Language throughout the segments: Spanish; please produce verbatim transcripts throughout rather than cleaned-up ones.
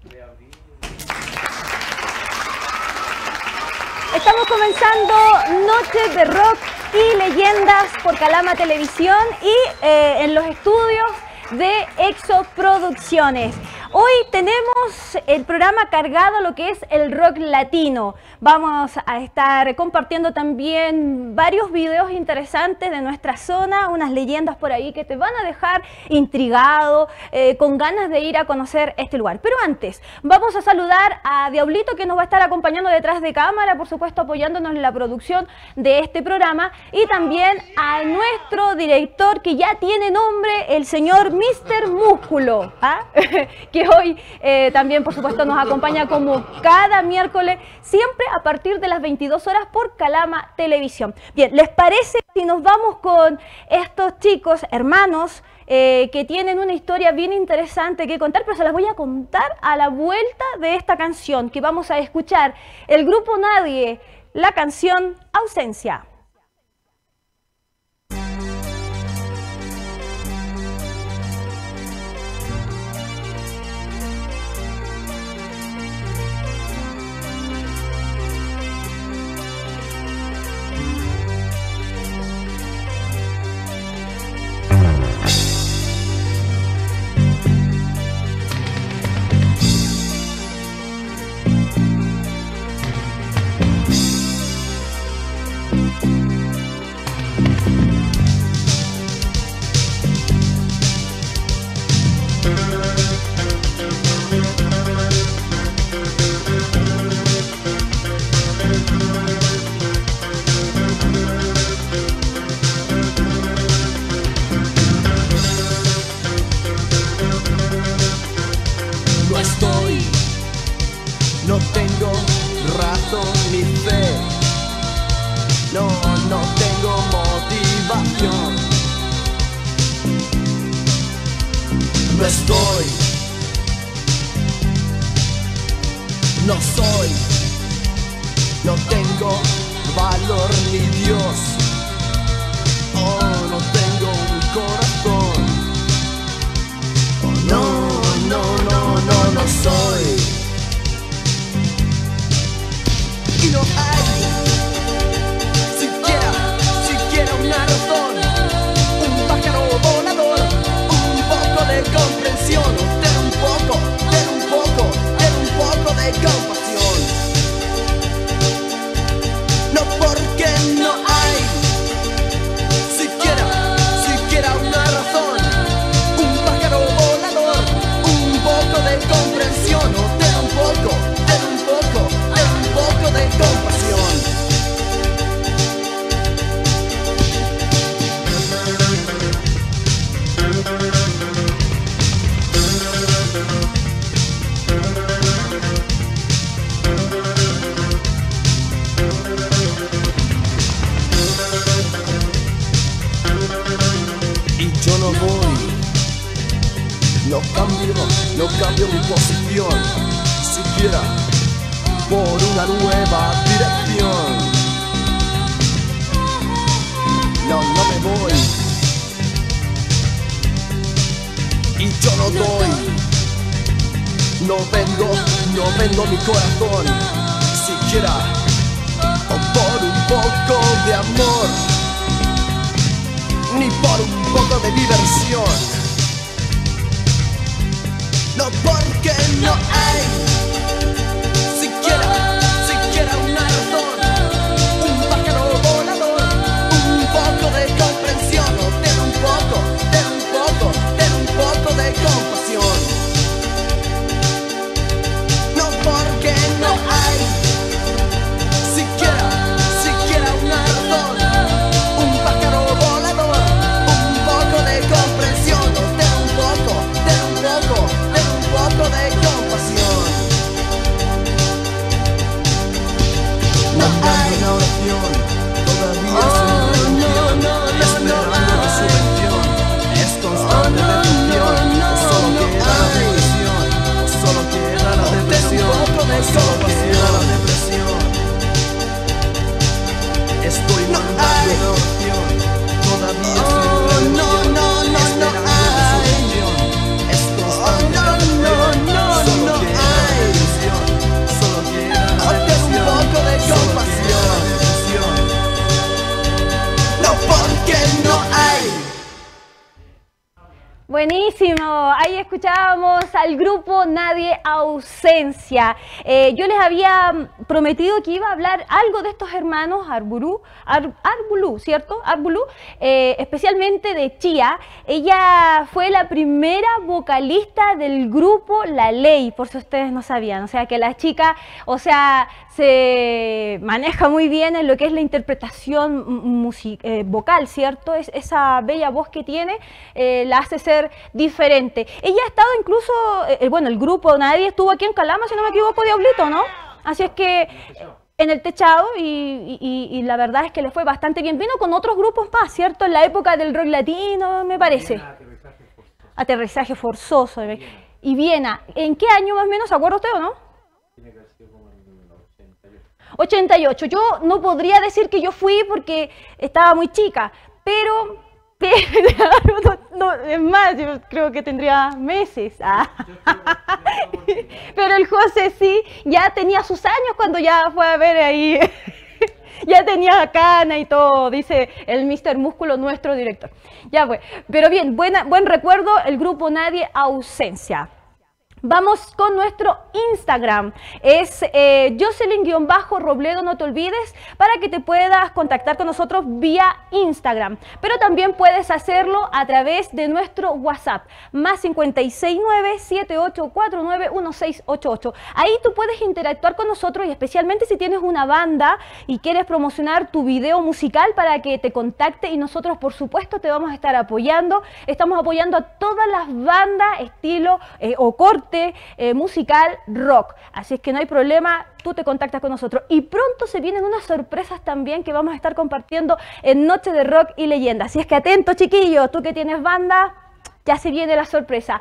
Estamos comenzando Noches de Rock y Leyendas por Calama Televisión y eh, en los estudios de Exo Producciones. Hoy tenemos el programa cargado a lo que es el rock latino. Vamos a estar compartiendo también varios videos interesantes de nuestra zona, unas leyendas por ahí que te van a dejar intrigado, eh, con ganas de ir a conocer este lugar. Pero antes, vamos a saludar a Diablito, que nos va a estar acompañando detrás de cámara, por supuesto apoyándonos en la producción de este programa, y también a nuestro director que ya tiene nombre, el señor mister Músculo, ¿ah? que hoy eh, también por supuesto nos acompaña como cada miércoles, siempre a partir de las veintidós horas por Calama Televisión. Bien, ¿les parece si nos vamos con estos chicos, hermanos, eh, que tienen una historia bien interesante que contar, pero se las voy a contar a la vuelta de esta canción que vamos a escuchar? El grupo Nadie, la canción Ausencia. No tengo razón ni fe, no, no tengo motivación. No estoy, no soy, no tengo valor ni Dios. Oh, no tengo un corazón. Oh, no, no, no, no, no soy. Y no hay siquiera, siquiera una razón, un pájaro volador, un poco de comprensión, ten un poco, ten un poco, ten un poco de compasión. No, porque no hay siquiera, siquiera una razón, un pájaro volador, un poco de comprensión, ten un poco, ten un poco, ten un poco de compasión. Y yo no voy, no cambio, no cambio mi posición, siquiera por una nueva dirección. No, no me voy. Y yo no doy. No vendo, no vendo mi corazón, siquiera por un poco de amor, ni por un poco de diversión. No, porque no hay siquiera, siquiera una razón, un pájaro volador, un poco de comprensión, ten un poco, ten un poco, ten un poco de compasión. No, porque no hay siquiera, siquiera una razón, un pájaro volador, un poco de comprensión, ten un poco, ten un poco, ten un poco de compasión. Buenísimo, ahí escuchábamos al grupo Nadie Ausencia. Eh, yo les había prometido que iba a hablar algo de estos hermanos Arbulú, Ar, Arbulú, ¿cierto? Arbulú, eh, especialmente de Chía. Ella fue la primera vocalista del grupo La Ley, por si ustedes no sabían. O sea que la chica, o sea, se maneja muy bien en lo que es la interpretación eh, vocal, ¿cierto? Es, esa bella voz que tiene eh, la hace ser diferente. Ella ha estado incluso, eh, bueno, el grupo Nadie estuvo aquí en Calama, si no me equivoco, Diablito, ¿no? Así es que en el techado y, y, y la verdad es que le fue bastante bien. Vino con otros grupos más, ¿cierto? En la época del rock latino, me parece. Aterrizaje forzoso. Aterrizaje forzoso. Y Viena, ¿en qué año más o menos? ¿Se acuerda usted o no? Tiene que haber sido como en ochenta y ocho. ochenta y ocho. Yo no podría decir que yo fui porque estaba muy chica, pero... Pero, no, no, es más, yo creo que tendría meses. Ah. Pero el José sí, ya tenía sus años cuando ya fue a ver ahí. Ya tenía cana y todo, dice el mister Músculo, nuestro director. Ya fue. Pero bien, buena, buen recuerdo, el grupo Nadie Ausencia. Vamos con nuestro Instagram, es eh, Jocelyn-Robledo, no te olvides, para que te puedas contactar con nosotros vía Instagram. Pero también puedes hacerlo a través de nuestro WhatsApp, más cincuenta y seis nueve, siete ocho cuatro nueve, uno seis ocho ocho. Ahí tú puedes interactuar con nosotros y especialmente si tienes una banda y quieres promocionar tu video musical para que te contacte y nosotros por supuesto te vamos a estar apoyando. Estamos apoyando a todas las bandas estilo eh, o corte Eh, musical rock, así es que no hay problema, tú te contactas con nosotros y pronto se vienen unas sorpresas también que vamos a estar compartiendo en Noche de Rock y Leyenda, así es que atento chiquillos, tú que tienes banda, ya se viene la sorpresa.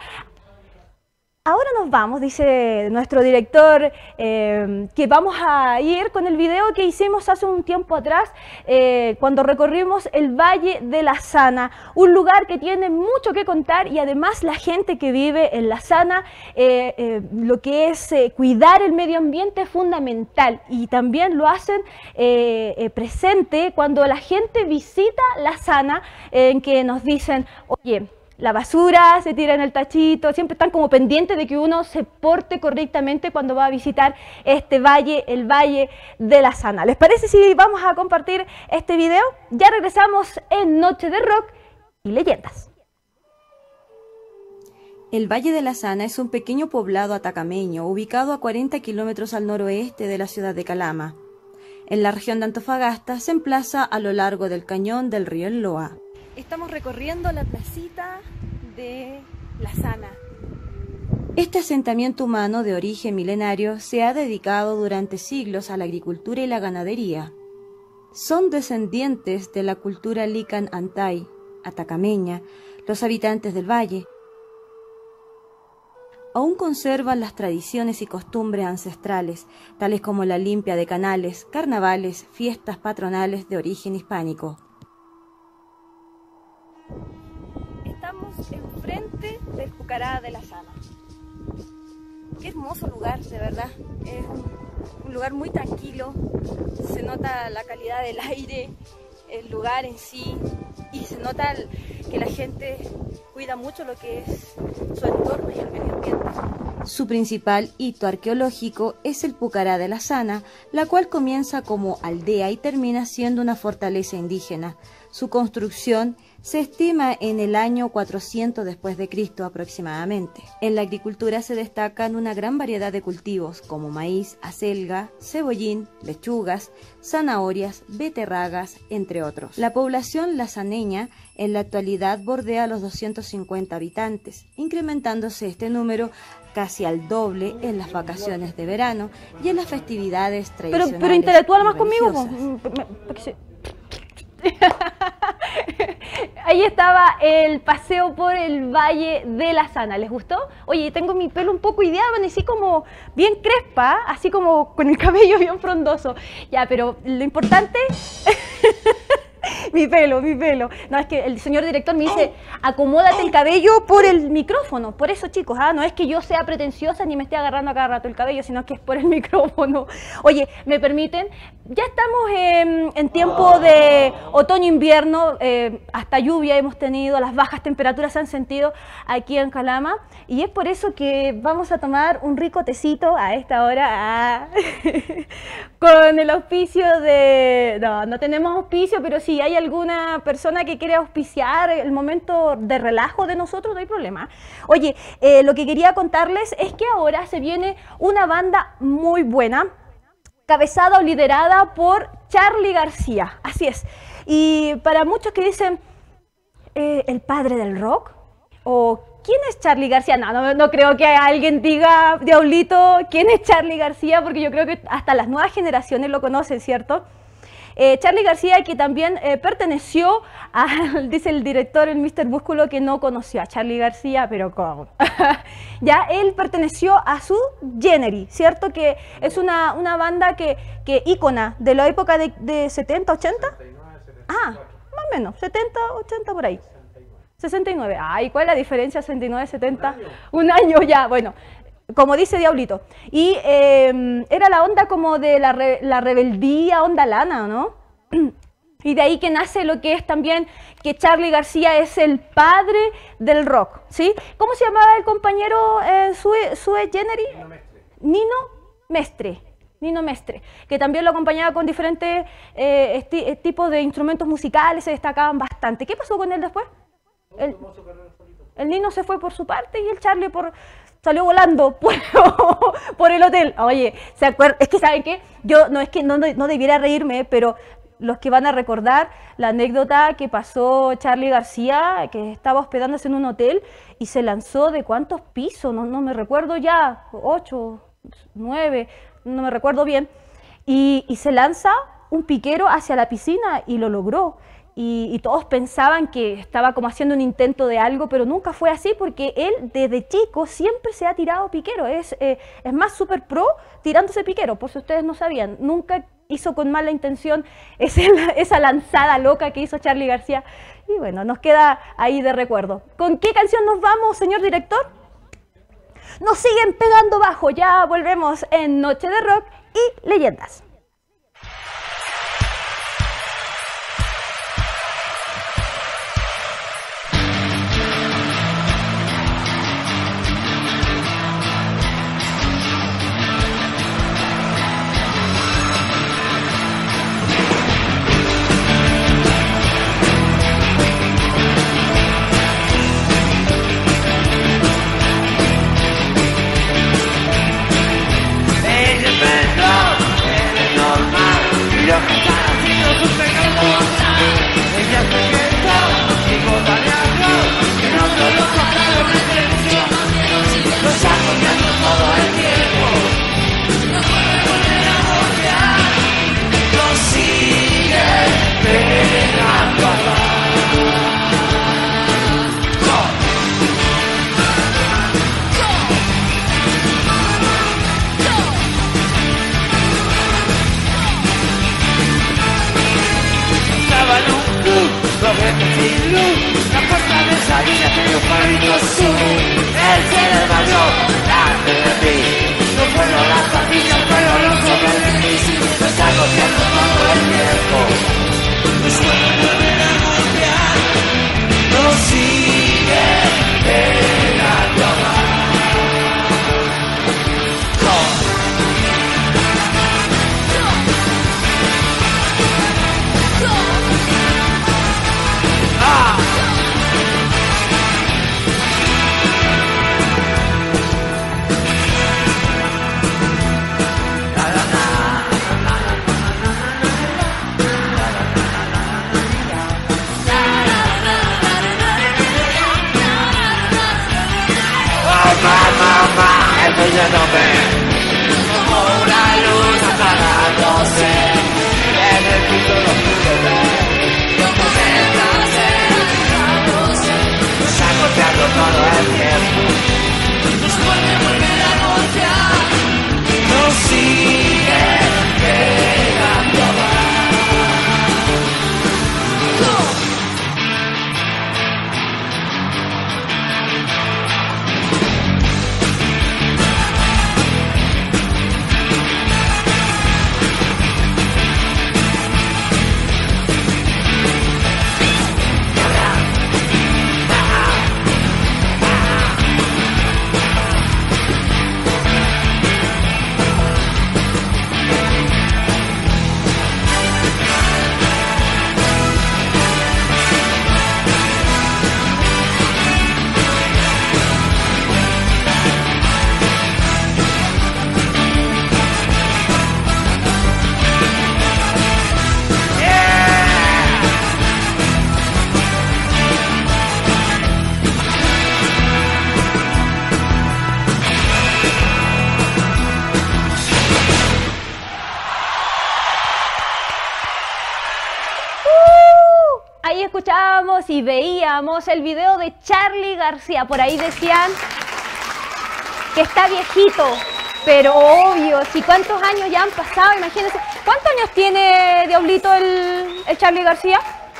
Ahora nos vamos, dice nuestro director, eh, que vamos a ir con el video que hicimos hace un tiempo atrás, eh, cuando recorrimos el Valle de la Sana, un lugar que tiene mucho que contar y además la gente que vive en la Sana, eh, eh, lo que es eh, cuidar el medio ambiente es fundamental y también lo hacen eh, eh, presente cuando la gente visita la Sana, eh, en que nos dicen, oye, la basura se tira en el tachito, siempre están como pendientes de que uno se porte correctamente cuando va a visitar este valle, el Valle de la Sana. ¿Les parece si vamos a compartir este video? Ya regresamos en Noche de Rock y Leyendas. El Valle de la Sana es un pequeño poblado atacameño ubicado a cuarenta kilómetros al noroeste de la ciudad de Calama. En la región de Antofagasta se emplaza a lo largo del cañón del río El Loa. Estamos recorriendo la placita de la Sana. Este asentamiento humano de origen milenario se ha dedicado durante siglos a la agricultura y la ganadería. Son descendientes de la cultura Lican Antay, atacameña, los habitantes del valle. Aún conservan las tradiciones y costumbres ancestrales, tales como la limpia de canales, carnavales, fiestas patronales de origen hispánico. Estamos enfrente del Pucará de la Sana. Qué hermoso lugar, de verdad. Es un, un lugar muy tranquilo. Se nota la calidad del aire, el lugar en sí, y se nota el, que la gente cuida mucho lo que es su entorno y el medio ambiente. Su principal hito arqueológico es el Pucará de la Sana, la cual comienza como aldea y termina siendo una fortaleza indígena. Su construcción se estima en el año cuatrocientos después de Cristo aproximadamente. En la agricultura se destacan una gran variedad de cultivos como maíz, acelga, cebollín, lechugas, zanahorias, beterragas, entre otros. La población lazaneña en la actualidad bordea los doscientos cincuenta habitantes, incrementándose este número casi al doble en las vacaciones de verano y en las festividades tradicionales. Pero, pero interactúa más conmigo. Ahí estaba el paseo por el Valle de la Sana. ¿Les gustó? Oye, tengo mi pelo un poco ideado, así como bien crespa, así como con el cabello bien frondoso. Ya, pero lo importante... Mi pelo, mi pelo. No, es que el señor director me dice, acomódate el cabello por el micrófono. Por eso, chicos, ¿ah? No es que yo sea pretenciosa ni me esté agarrando a cada rato el cabello, sino que es por el micrófono. Oye, ¿me permiten? ya estamos en, en tiempo de otoño-invierno, eh, hasta lluvia hemos tenido, las bajas temperaturas se han sentido aquí en Calama y es por eso que vamos a tomar un rico tecito a esta hora ah, con el auspicio de... No, no tenemos auspicio, pero si hay alguna persona que quiere auspiciar el momento de relajo de nosotros, no hay problema. Oye, eh, lo que quería contarles es que ahora se viene una banda muy buena, cabezada o liderada por Charly García, así es. Y para muchos que dicen, eh, ¿el padre del rock? ¿O quién es Charly García? No, no, no creo que alguien diga, Diablito, ¿quién es Charly García? Porque yo creo que hasta las nuevas generaciones lo conocen, ¿cierto? Eh, Charly García, que también eh, perteneció a, dice el director, el míster Músculo, que no conoció a Charly García, pero ¿cómo? Ya, él perteneció a su Genery, ¿cierto? Que es una, una banda que, que ícona de la época de, de setenta, ochenta. Ah, más o menos, setenta, ochenta por ahí. sesenta y nueve. Ay, ¿cuál es la diferencia sesenta y nueve, setenta? Un año ya, bueno. Como dice Diablito. Y eh, era la onda como de la, re, la rebeldía, onda lana, ¿no? Y de ahí que nace lo que es también que Charly García es el padre del rock, ¿sí? ¿Cómo se llamaba el compañero eh, Sue, Sue Genery? Nino Mestre. Nino Mestre. Nino Mestre, que también lo acompañaba con diferentes eh, tipos de instrumentos musicales, se destacaban bastante. ¿Qué pasó con él después? El, el Nino se fue por su parte y el Charly por... salió volando por, por el hotel. Oye, ¿se acuerdan? Es que, ¿saben qué? Yo no es que no, no debiera reírme, pero los que van a recordar la anécdota que pasó Charly García, que estaba hospedándose en un hotel y se lanzó de cuántos pisos, no, no me recuerdo ya, ocho, nueve, no me recuerdo bien, y, y se lanza un piquero hacia la piscina y lo logró. Y, y todos pensaban que estaba como haciendo un intento de algo, pero nunca fue así porque él desde chico siempre se ha tirado piquero, es, eh, es más super pro tirándose piquero, por si ustedes no sabían, nunca hizo con mala intención esa, esa lanzada loca que hizo Charly García y bueno, nos queda ahí de recuerdo. ¿Con qué canción nos vamos, señor director? Nos siguen pegando bajo, ya volvemos en Noche de Rock y Leyendas. La puerta de salida tenía un palito azul. Él se desmayó delante de mí. No fueron las pastillas, pero los sobreviví. Me está golpeando todo el tiempo. No suelo volver a golpear. No sigue pegando más. Enseñándome como una luz apagándose. En el piso lo pude ver. Como mientras apagándose. Nos está golpeando todo el tiempo. Nos puede volver a golpear. Nos sigue pegando más. escuchábamos y veíamos el video de Charly García. Por ahí decían que está viejito, pero obvio, si cuántos años ya han pasado, imagínense. ¿Cuántos años tiene Diablito el, el Charly García?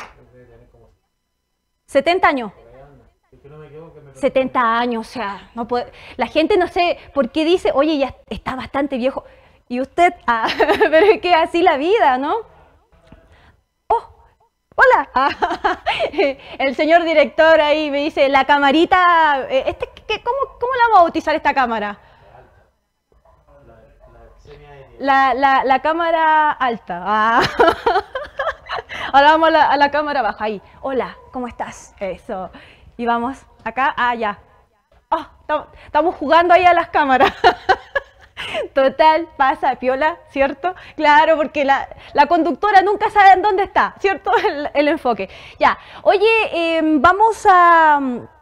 setenta años. setenta años, o sea, no puede, la gente no sé por qué dice, oye, ya está bastante viejo. Y usted, ah, pero es que así la vida, ¿no? Oh, hola. Ah, el señor director ahí me dice, la camarita, este, ¿qué, cómo, ¿cómo la vamos a bautizar esta cámara? La, la, la cámara alta. Ah. Ahora vamos a la, a la cámara baja, ahí. Hola, ¿cómo estás? Eso. Y vamos acá, ah, ya. Oh, estamos jugando ahí a las cámaras. Total, pasa, piola, ¿cierto? Claro, porque la, la conductora nunca sabe en dónde está, ¿cierto? El, el enfoque. Ya, oye, eh, vamos a,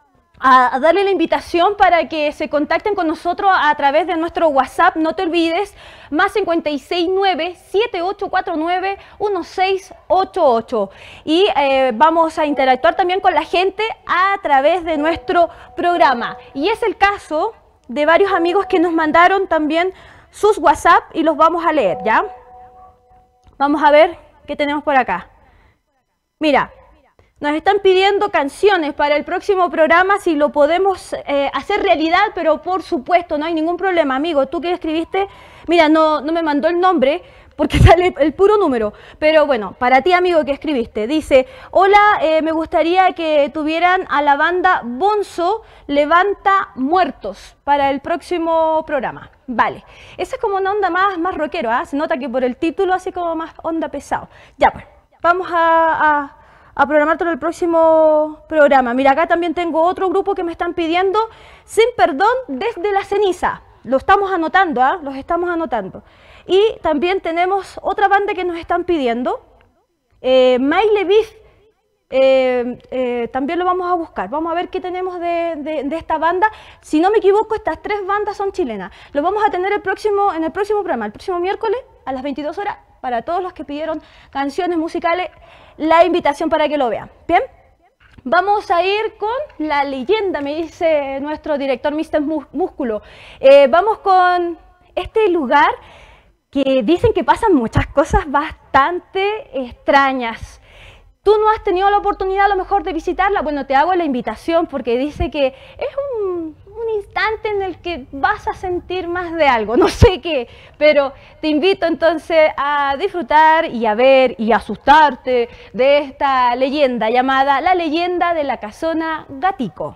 a darle la invitación para que se contacten con nosotros a través de nuestro WhatsApp. No te olvides, más cincuenta y seis nueve, siete ocho cuatro nueve, uno seis ocho ocho. Y eh, vamos a interactuar también con la gente a través de nuestro programa. Y es el caso de varios amigos que nos mandaron también sus WhatsApp y los vamos a leer, ¿ya? Vamos a ver qué tenemos por acá. Mira, nos están pidiendo canciones para el próximo programa, si lo podemos eh, hacer realidad, pero por supuesto, no hay ningún problema. Amigo, tú que escribiste, mira, no, no me mandó el nombre, porque sale el puro número, pero bueno, para ti, amigo, que escribiste, dice, hola, eh, me gustaría que tuvieran a la banda Bonzo Levanta Muertos para el próximo programa. Vale, esa es como una onda más, más rockero, ¿eh? Se nota que por el título así como más onda pesado. Ya pues, vamos a, a, a programar todo el próximo programa. Mira, acá también tengo otro grupo que me están pidiendo, Sin Perdón desde la Ceniza. Lo estamos anotando, ¿ah? ¿eh? Los estamos anotando. Y también tenemos otra banda que nos están pidiendo, eh, Maile Beef, eh, eh, también lo vamos a buscar. Vamos a ver qué tenemos de, de, de esta banda. Si no me equivoco, estas tres bandas son chilenas. Lo vamos a tener el próximo, en el próximo programa, el próximo miércoles a las veintidós horas, para todos los que pidieron canciones musicales, la invitación para que lo vean. ¿Bien? Vamos a ir con la leyenda, me dice nuestro director míster Músculo. Eh, vamos con este lugar que dicen que pasan muchas cosas bastante extrañas. ¿Tú no has tenido la oportunidad a lo mejor de visitarla? Bueno, te hago la invitación porque dice que es un, un instante en el que vas a sentir más de algo, no sé qué, pero te invito entonces a disfrutar y a ver y a asustarte de esta leyenda llamada la leyenda de la Casona Gatico.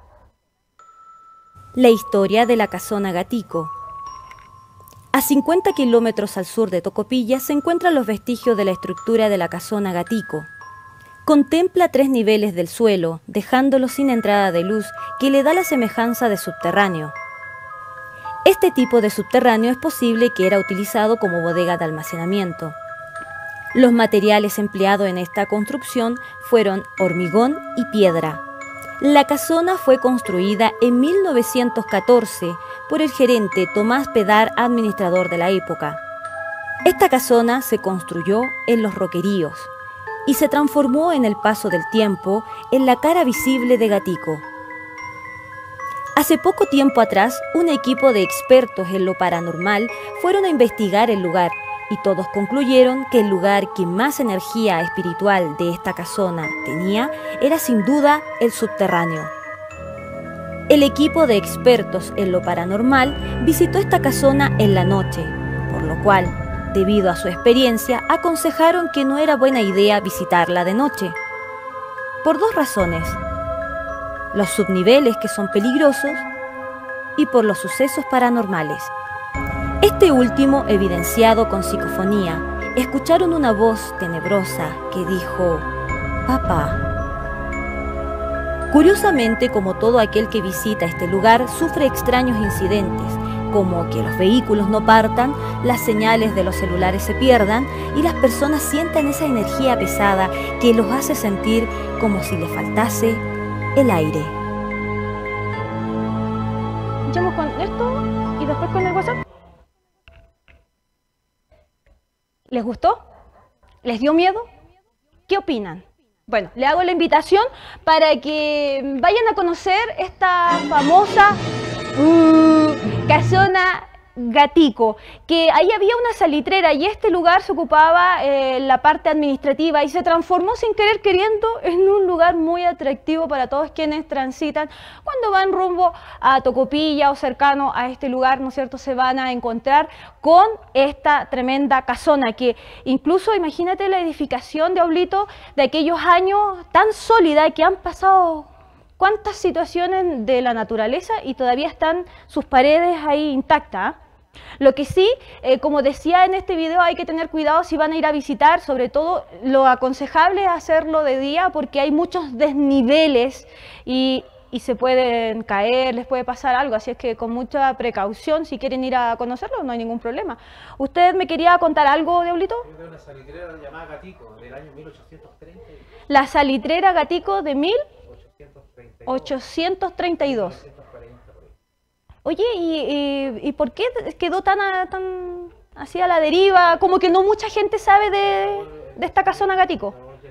La historia de la Casona Gatico. A cincuenta kilómetros al sur de Tocopilla se encuentran los vestigios de la estructura de la Casona Gatico. Contempla tres niveles del suelo, dejándolo sin entrada de luz, que le da la semejanza de subterráneo. Este tipo de subterráneo es posible que era utilizado como bodega de almacenamiento. Los materiales empleados en esta construcción fueron hormigón y piedra. La casona fue construida en mil novecientos catorce por el gerente Tomás Pedar, administrador de la época. Esta casona se construyó en los roqueríos y se transformó en el paso del tiempo en la cara visible de Gatico. Hace poco tiempo atrás, un equipo de expertos en lo paranormal fueron a investigar el lugar y todos concluyeron que el lugar que más energía espiritual de esta casona tenía era sin duda el subterráneo. El equipo de expertos en lo paranormal visitó esta casona en la noche, por lo cual, debido a su experiencia, aconsejaron que no era buena idea visitarla de noche. Por dos razones: los subniveles, que son peligrosos, y por los sucesos paranormales. Este último evidenciado con psicofonía. Escucharon una voz tenebrosa que dijo: «Papá». Curiosamente, como todo aquel que visita este lugar, sufre extraños incidentes, como que los vehículos no partan, las señales de los celulares se pierdan y las personas sientan esa energía pesada que los hace sentir como si les faltase el aire. Echamos con esto y después con el WhatsApp. ¿Les gustó? ¿Les dio miedo? ¿Qué opinan? Bueno, le hago la invitación para que vayan a conocer esta famosa uh, casona Gatico, que ahí había una salitrera y este lugar se ocupaba eh, la parte administrativa y se transformó sin querer queriendo en un lugar muy atractivo para todos quienes transitan cuando van rumbo a Tocopilla o cercano a este lugar, ¿no es cierto? Se van a encontrar con esta tremenda casona que incluso imagínate la edificación de Aulito de aquellos años tan sólida que han pasado cuántas situaciones de la naturaleza y todavía están sus paredes ahí intactas. ¿eh? Lo que sí, eh, como decía en este video, hay que tener cuidado si van a ir a visitar, sobre todo lo aconsejable es hacerlo de día porque hay muchos desniveles y, y se pueden caer, les puede pasar algo, así es que con mucha precaución, si quieren ir a conocerlo, no hay ningún problema. ¿Usted me quería contar algo, Diablito? De una salitrera llamada Gatico, del año mil ochocientos treinta. La salitrera Gatico de mil ochocientos treinta y dos. Oye, ¿y, y, y por qué quedó tan, a, tan así a la deriva? Como que no mucha gente sabe de, de esta casona Gatico.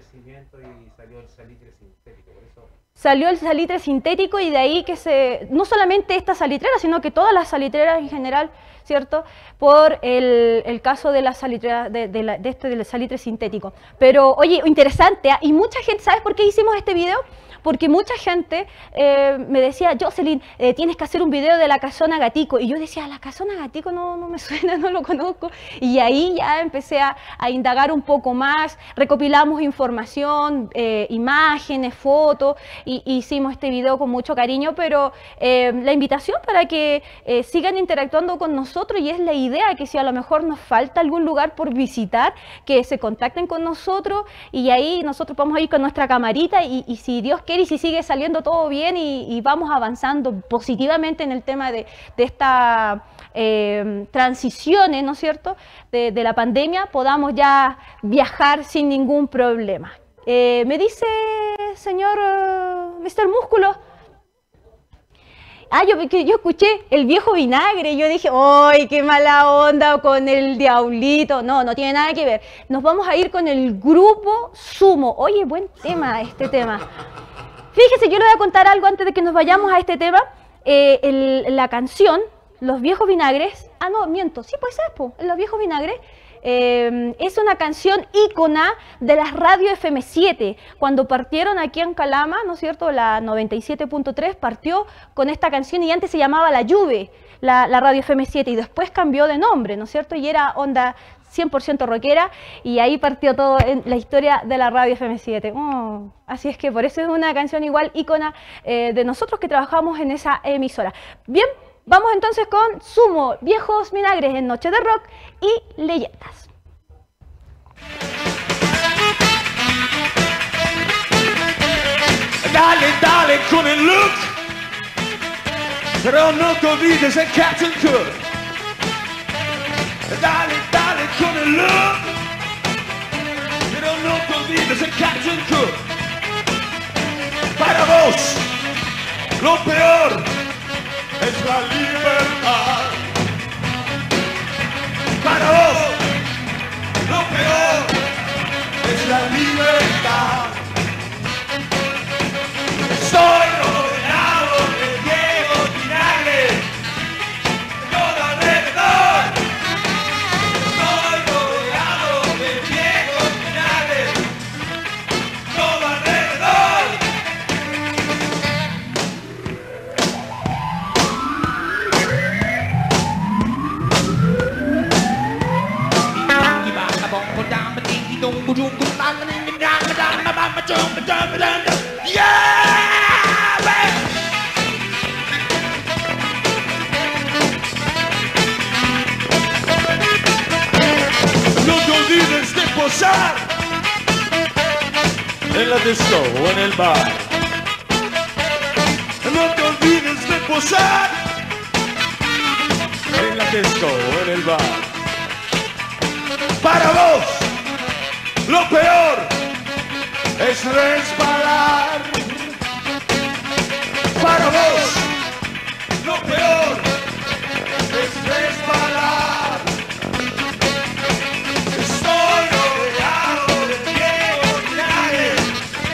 Salió el salitre sintético y de ahí que se, no solamente esta salitrera, sino que todas las salitreras en general, ¿cierto? Por el, el caso de la salitrera, de, de, la, de este del salitre sintético. Pero, oye, interesante, ¿eh? Y mucha gente, ¿sabes por qué hicimos este video? Porque mucha gente eh, me decía, Jocelyn, eh, tienes que hacer un video de la casona Gatico. Y yo decía, la casona Gatico no, no me suena, no lo conozco. Y ahí ya empecé a, a indagar un poco más, recopilamos información, eh, imágenes, fotos, y hicimos este video con mucho cariño, pero eh, la invitación para que eh, sigan interactuando con nosotros, y es la idea que si a lo mejor nos falta algún lugar por visitar, que se contacten con nosotros, y ahí nosotros vamos a ir con nuestra camarita, y, y si Dios quiere y si sigue saliendo todo bien y, y vamos avanzando positivamente en el tema de, de estas eh, transiciones, ¿no es cierto?, de, de la pandemia, podamos ya viajar sin ningún problema. Eh, me dice, señor uh, mister Músculo, ah, yo, yo escuché el viejo vinagre, yo dije, ¡ay, qué mala onda con el diablito! No, no tiene nada que ver. Nos vamos a ir con el grupo Sumo. Oye, buen tema este tema. Fíjese, yo le voy a contar algo antes de que nos vayamos a este tema. Eh, el, la canción, Los Viejos Vinagres, ah, no, miento, sí, pues es, po, Los Viejos Vinagres, eh, es una canción ícona de las radio F M siete. Cuando partieron aquí en Calama, ¿no es cierto?, la noventa y siete punto tres partió con esta canción y antes se llamaba La Juve, la, la radio F M siete, y después cambió de nombre, ¿no es cierto?, y era onda cien por ciento rockera, y ahí partió todo en la historia de la radio F M siete. Oh, así es que por eso es una canción igual ícona eh, de nosotros que trabajamos en esa emisora. Bien, vamos entonces con Sumo, Viejos Vinagres en Noche de Rock y Leyendas. Dale, dale con el look, pero no te olvides de Captain Cook. Dale, dale con el look, pero no te olvides de Captain Cook. Para vos, lo peor es la libertad. Para vos, lo peor es la libertad. Estoy rodeado de viejos vinagres, todo alrededor. Estoy rodeado de viejos vinagres, todo alrededor. Yeah, baby. No te olvides de posar en la disco o en el bar. No te olvides de posar en la disco o en el bar. Para vos, lo peor es resbalar. Para vos, lo peor es resbalar. Estoy rodeado de viejos vinagres,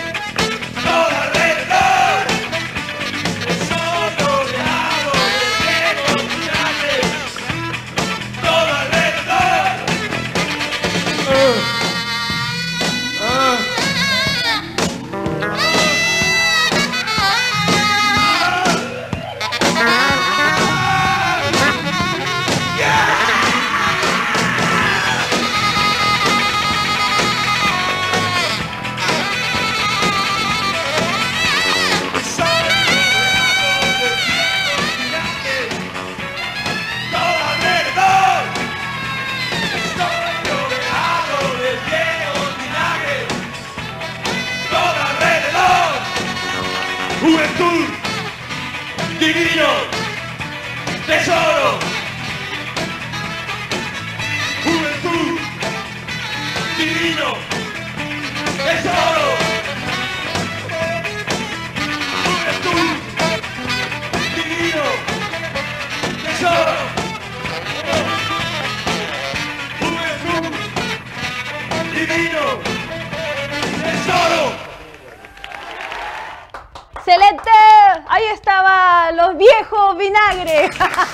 Ahí estaban los viejos vinagres.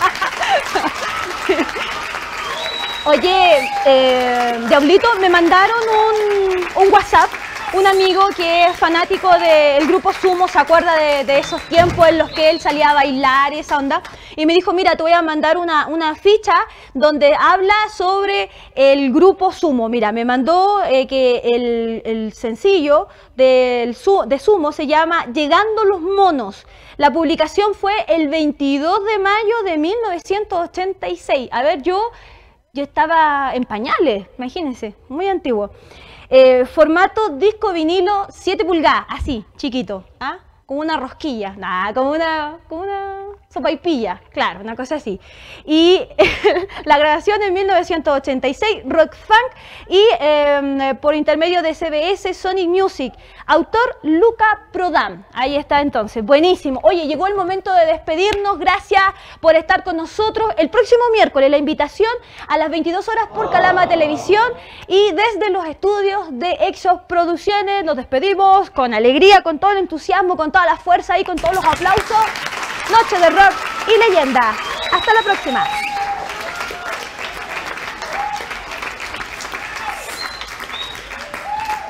Oye, eh, Diablito, me mandaron un, un WhatsApp. Un amigo que es fanático del grupo Sumo, se acuerda de, de esos tiempos en los que él salía a bailar y esa onda, y me dijo, mira, te voy a mandar una, una ficha donde habla sobre el grupo Sumo. Mira, me mandó eh, que el, el sencillo del, de Sumo se llama Llegando los Monos. La publicación fue el veintidós de mayo de mil novecientos ochenta y seis. A ver, yo, yo estaba en pañales, imagínense, muy antiguo. Eh, formato disco vinilo siete pulgadas, así, chiquito, ¿ah? Como una rosquilla, nada, como una, como una sopaipilla, claro, una cosa así. Y la grabación en mil novecientos ochenta y seis, Rock Funk, y eh, por intermedio de C B S Sonic Music, autor Luca Prodan. Ahí está entonces, buenísimo. Oye, llegó el momento de despedirnos, gracias por estar con nosotros. El próximo miércoles la invitación a las veintidós horas por Calama Televisión, y desde los estudios de Exo Producciones nos despedimos con alegría, con todo el entusiasmo, con toda la fuerza y con todos los aplausos. Noche de rock y leyenda. Hasta la próxima.